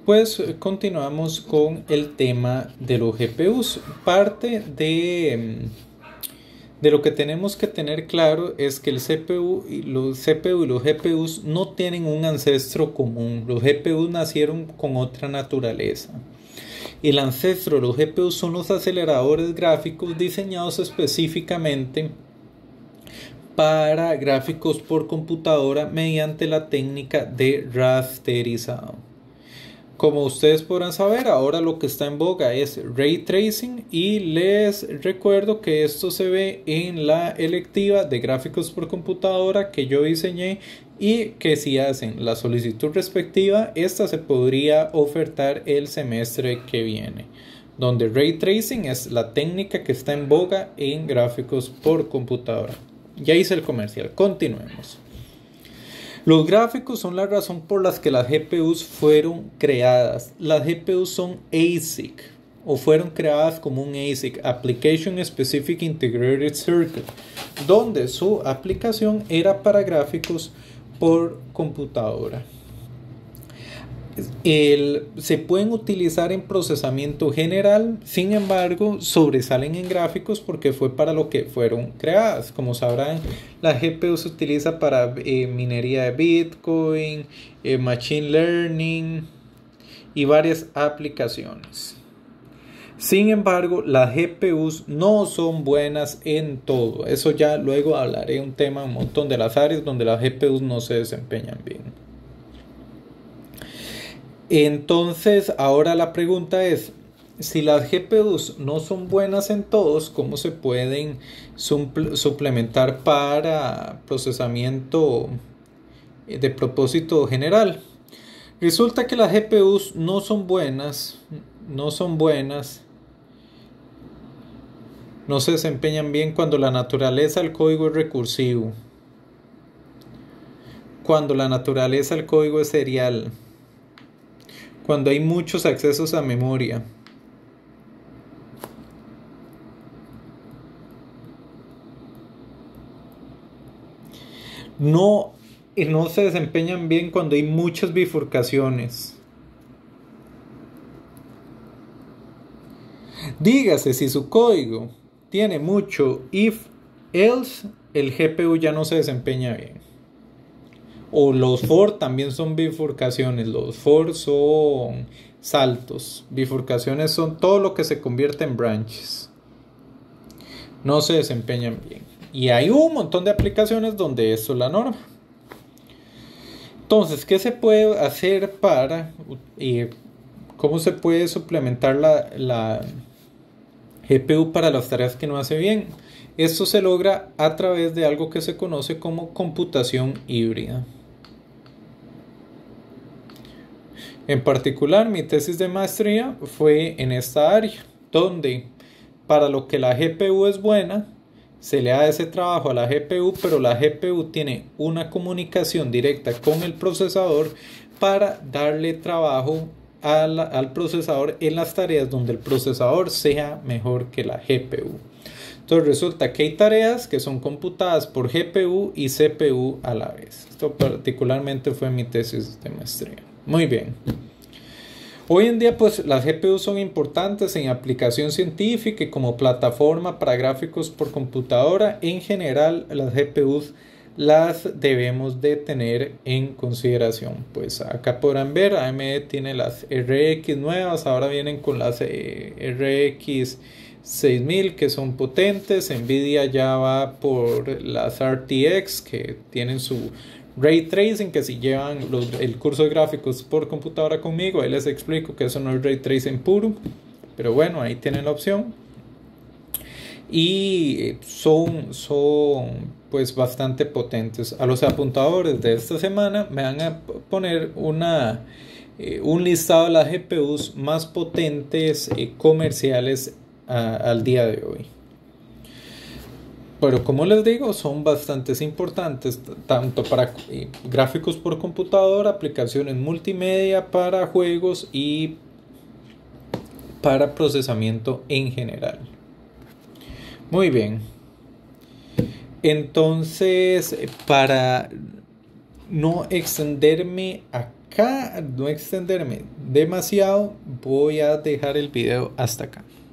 Pues continuamos con el tema de los GPUs. Parte de lo que tenemos que tener claro es que el CPU y los GPUs no tienen un ancestro común. Los GPUs nacieron con otra naturaleza. El ancestro de los GPUs son los aceleradores gráficos diseñados específicamente para gráficos por computadora mediante la técnica de rasterizado. Como ustedes podrán saber, ahora lo que está en boga es Ray Tracing y les recuerdo que esto se ve en la electiva de gráficos por computadora que yo diseñé y que si hacen la solicitud respectiva, esta se podría ofertar el semestre que viene, donde Ray Tracing es la técnica que está en boga en gráficos por computadora. Ya hice el comercial, continuemos. Los gráficos son la razón por la que las GPUs fueron creadas. Las GPUs son ASIC o fueron creadas como un ASIC, Application Specific Integrated Circuit, donde su aplicación era para gráficos por computadora. Se pueden utilizar en procesamiento general, sin embargo sobresalen en gráficos porque fue para lo que fueron creadas. Como sabrán, la GPU se utiliza para minería de Bitcoin, Machine Learning y varias aplicaciones. Sin embargo, las GPUs no son buenas en todo. Eso ya luego hablaré un tema, un montón de las áreas donde las GPUs no se desempeñan bien. Entonces, ahora la pregunta es, si las GPUs no son buenas en todos, ¿cómo se pueden suplementar para procesamiento de propósito general? Resulta que las GPUs no son buenas, no se desempeñan bien cuando la naturaleza del código es recursivo, cuando la naturaleza del código es serial, cuando hay muchos accesos a memoria. No se desempeñan bien cuando hay muchas bifurcaciones. Dígase, si su código tiene mucho if, else, el GPU ya no se desempeña bien. O los for también son bifurcaciones. Los for son saltos. Bifurcaciones son todo lo que se convierte en branches. No se desempeñan bien. Y hay un montón de aplicaciones donde esto es la norma. Entonces, ¿qué se puede hacer cómo se puede suplementar la GPU para las tareas que no hace bien? Esto se logra a través de algo que se conoce como computación híbrida. En particular, mi tesis de maestría fue en esta área, donde para lo que la GPU es buena, se le da ese trabajo a la GPU, pero la GPU tiene una comunicación directa con el procesador para darle trabajo al procesador en las tareas donde el procesador sea mejor que la GPU. Entonces resulta que hay tareas que son computadas por GPU y CPU a la vez. Esto particularmente fue mi tesis de maestría. Muy bien. Hoy en día pues las GPUs son importantes en aplicación científica y como plataforma para gráficos por computadora. En general las GPUs las debemos de tener en consideración. Pues acá podrán ver, AMD tiene las RX nuevas, ahora vienen con las RX 6000 que son potentes. Nvidia ya va por las RTX que tienen su Ray Tracing, que si llevan el curso de gráficos por computadora conmigo, ahí les explico que eso no es Ray Tracing puro, pero bueno, ahí tienen la opción. Y son pues bastante potentes. A los apuntadores de esta semana me van a poner un listado de las GPUs más potentes comerciales al día de hoy. Pero como les digo, son bastante importantes tanto para gráficos por computadora, aplicaciones multimedia, para juegos y para procesamiento en general. Muy bien. Entonces, para no extenderme acá acá no extenderme demasiado, voy a dejar el video hasta acá.